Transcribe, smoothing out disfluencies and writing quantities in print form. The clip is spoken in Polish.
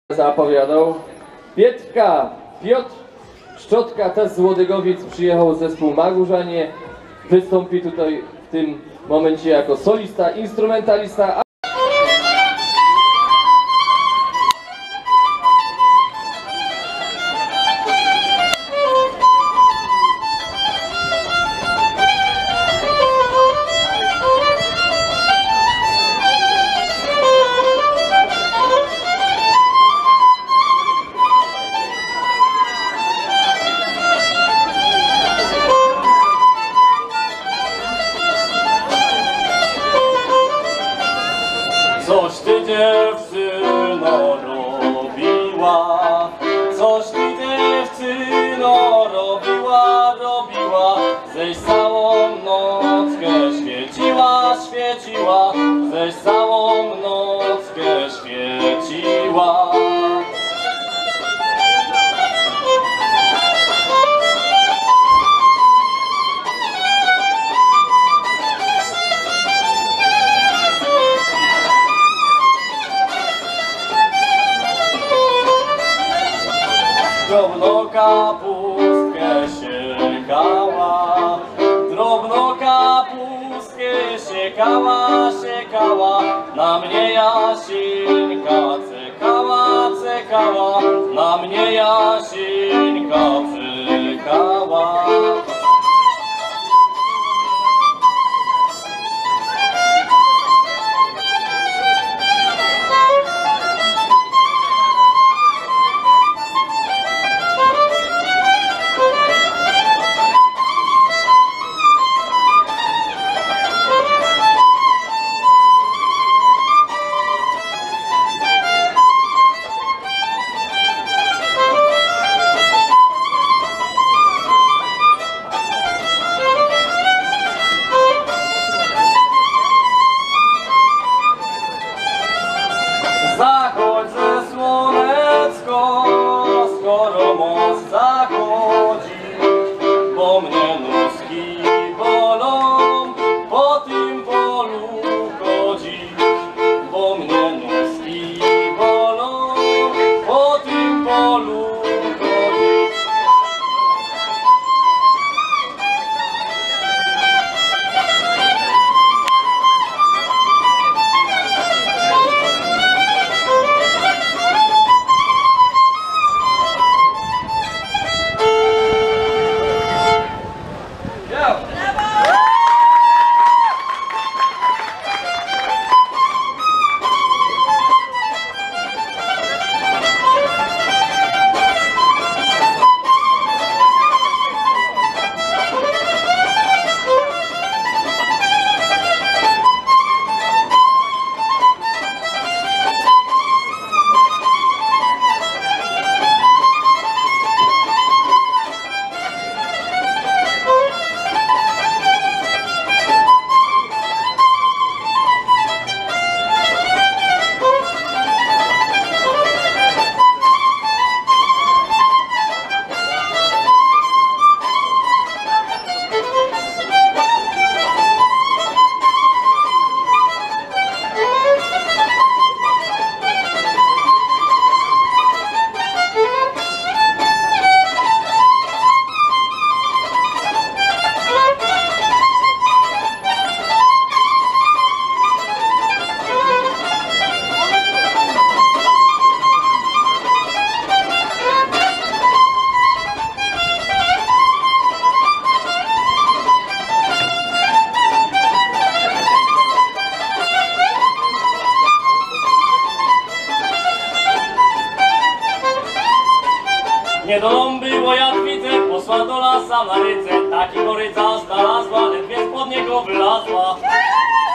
zapowiadał. Piotr Szczotka, też z Łodygowic, przyjechał zespół Magórzanie. Wystąpi tutaj w tym momencie jako solista, instrumentalista. Coś ty dziewczyno robiła, coś ty dziewczyno robiła, ześ całą nockę świeciła, ześ całą nockę świeciła. Drobno kapustkę siekała, drobno kapustkę siekała, na mnie Jasieńka cekała, na mnie Jasieńka cekała. Zachodź ze słonecko, skoro moc zachodzi, bo mnie nóżki bolą, po tym polu chodzi, bo mnie nóżki bolą, po tym polu chodzi. Nie dolą było jadwicę, poszła do lasa na ryce, taki koryca znalazła, ledwie spod niego wylazła.